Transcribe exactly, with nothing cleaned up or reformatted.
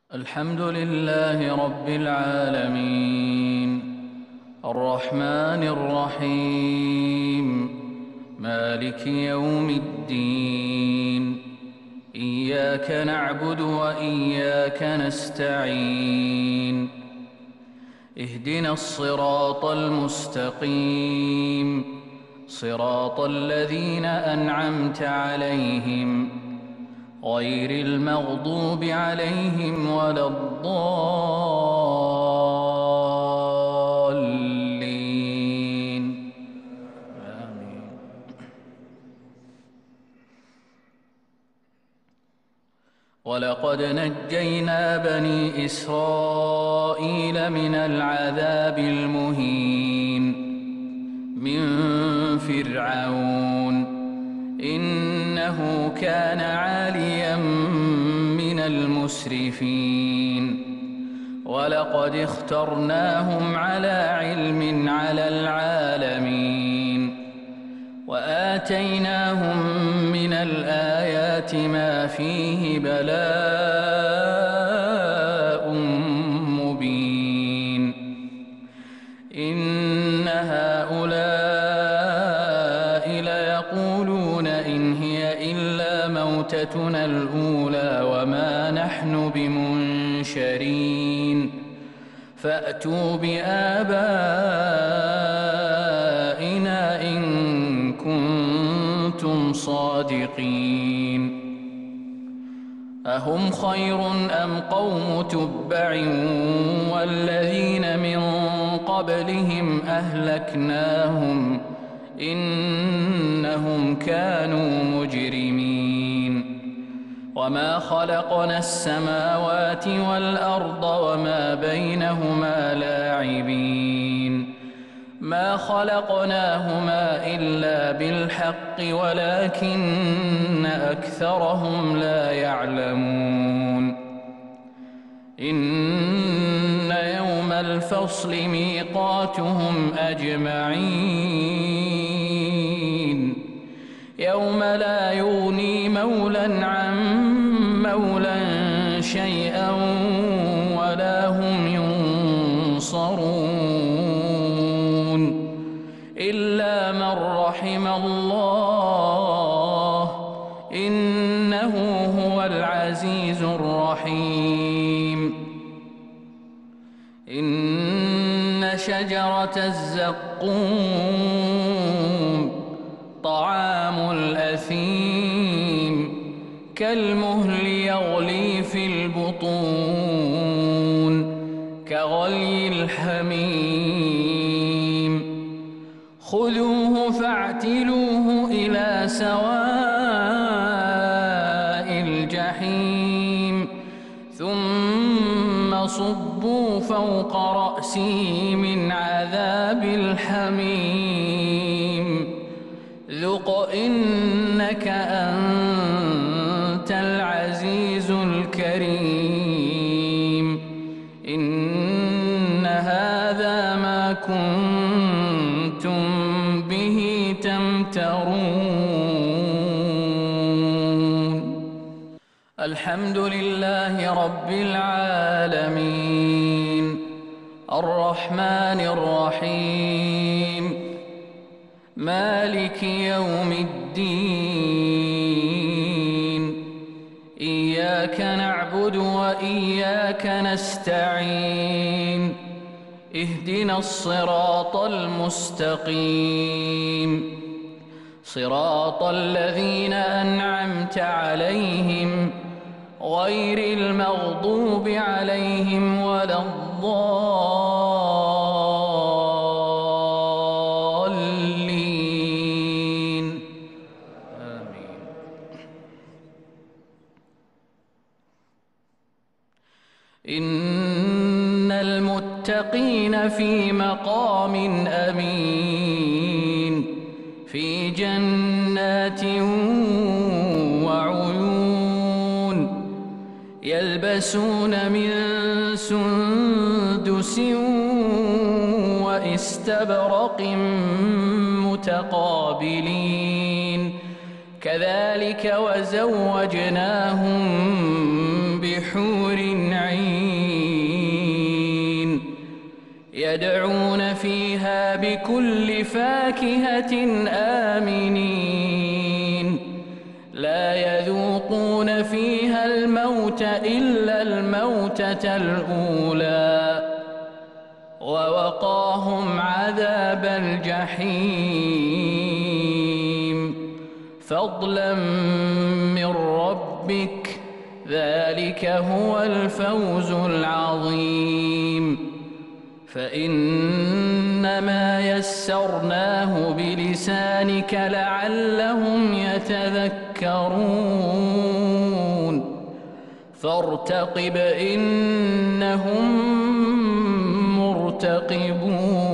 الحمد لله رب العالمين الرحمن الرحيم مالك يوم الدين إياك نعبد وإياك نستعين اهدنا الصراط المستقيم صراط الذين أنعمت عليهم غير المغضوب عليهم ولا الضالين آمين. ولقد نجينا بني إسرائيل من العذاب المهين من فرعون إنه كان عاليا من المسرفين ولقد اخترناهم على علم على العالمين وآتيناهم من الآيات ما فيه بلاء مبين إن هؤلاء ليقولون إن هي إلا موتتنا الأولى وما نحن بمنشرين فأتوا بآبائنا إن كنتم صادقين أهم خير أم قوم تبع والذين من قبلهم أهلكناهم إنهم كانوا مجرمين وما خلقنا السماوات والأرض وما بينهما لاعبين ما خلقناهما إلا بالحق ولكن أكثرهم لا يعلمون إن يوم الفصل ميقاتهم أجمعين يوم لا يغني مولى عن مولى شيئا ولا هم ينصرون إلا من رحم الله إنه هو العزيز الرحيم إن شجرة الزقوم طعام الأثيم كالمهل يغلي في البطون كغلي الحميم خذوه فاعتلوه إلى سواء الجحيم ثم صبوا فوق رأسه من عذاب الحميم ذق إنك أنت العزيز الكريم إن هذا ما كنتم به تمترون الحمد لله رب العالمين الرحمن الرحيم مالك يوم الدين إياك نعبد وإياك نستعين اهدنا الصراط المستقيم صراط الذين أنعمت عليهم غير المغضوب عليهم ولا الضالين آمين. إن المتقين في مقام أمين في جنات وعيون يلبسون من سندس واستبرق متقابلين كذلك وزوجناهم بحور عين يدعون فيها بكل فاكهة آمنين لا يذوقون فيها الموت إلا الموتة الأولى ووقاهم عذاب الجحيم فضلا من ربك ذلك هو الفوز العظيم فإنما يسرناه بلسانك لعلهم يتذكرون فارتقب إنهم مرتقبون